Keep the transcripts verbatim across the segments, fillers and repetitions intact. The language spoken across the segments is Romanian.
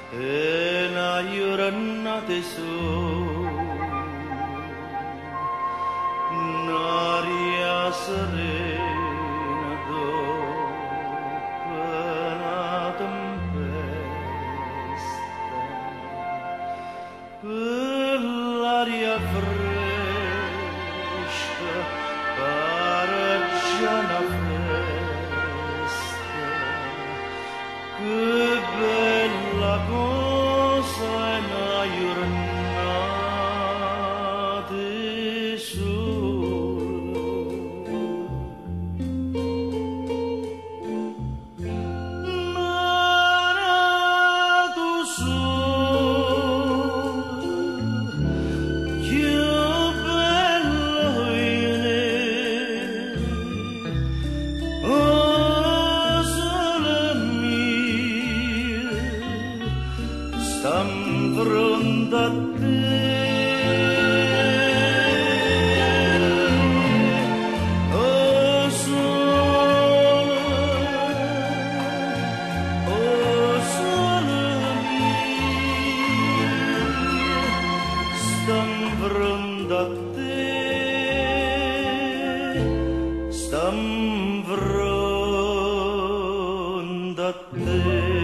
e na giornata su un'aria serena dopo una tempesta, quell'aria fresca pareggiana festa, che bella cosa è una giornata sola. Narato sola, che bella viene, oh sole mia, stam fronte a te. Oh sole, oh sole mia, stam fronte a te, stam fronte a te.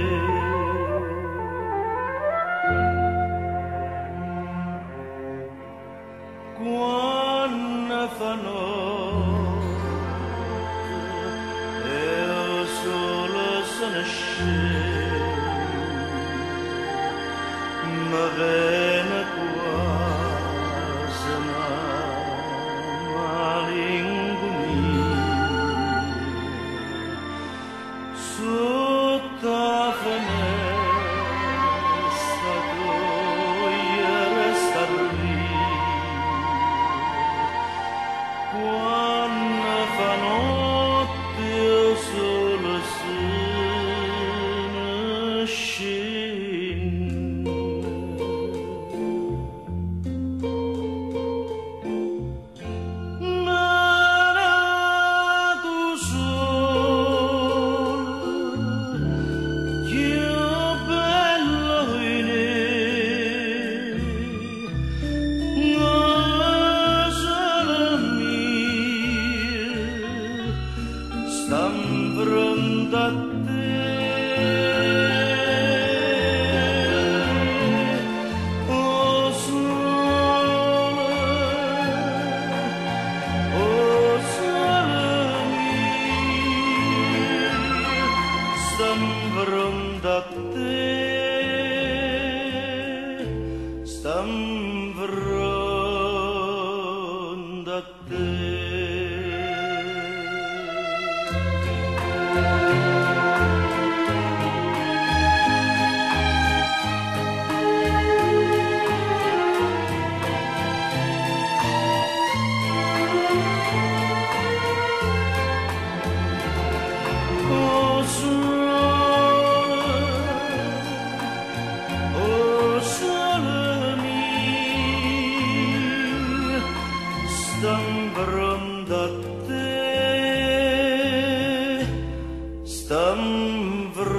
Quando fa notte e il sole se ne scende, mi viene quasi una malinconia sotto la finestra tua resta lì. Quando fa notte il sole se ne scende, narato sole, che bella viene, oh sole mia, stam fronte a te. Oh sole, oh sole mia, stam fronte a te, stam fronte a te. Oh sole, oh sole mia, stam fronte a te, stam fronte